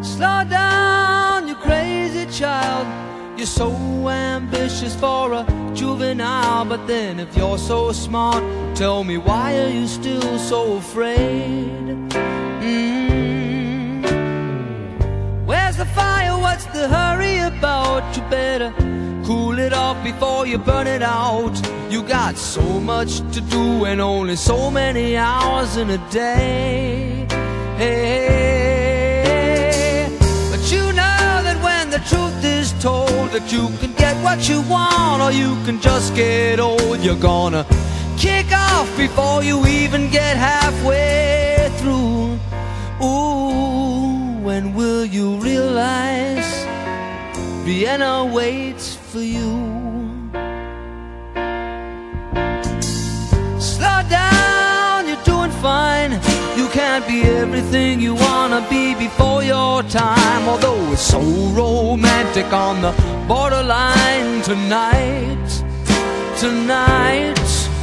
Slow down, you crazy child. You're so ambitious for a juvenile. But then if you're so smart, tell me, why are you still so afraid? Where's the fire? What's the hurry about? You better cool it off before you burn it out. You got so much to do and only so many hours in a day. Hey, but you know that when the truth is told, that you can get what you want or you can just get old. You're gonna kick off before you even get halfway through. Ooh, when will you realize Vienna waits for you? Slow down, you're doing fine. You can't be everything you wanna be before your time. Although it's so romantic on the borderline tonight, tonight.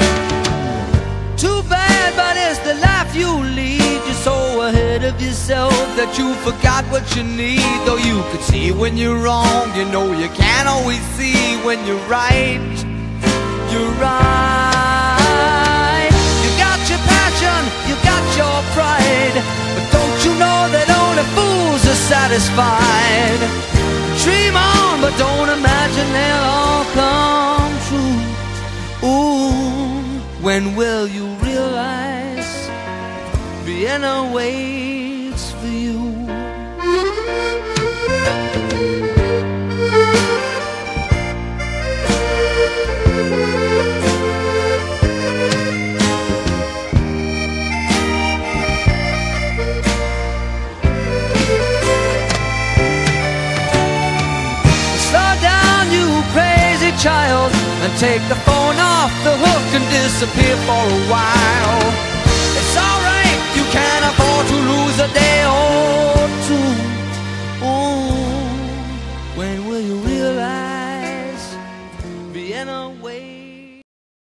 Too bad, but it's the life you lead. You're so ahead of yourself that you forgot what you need. Though you could see when you're wrong, you know you can't always see when you're right. You're right. You got your passion, you got your pride, but don't you know that only fools are satisfied? Dream on, but don't imagine they'll all come true. Ooh, when will you realize Vienna waits for you? Slow down, you crazy child, and take the phone off the hook and disappear for a while. It's alright, you can't afford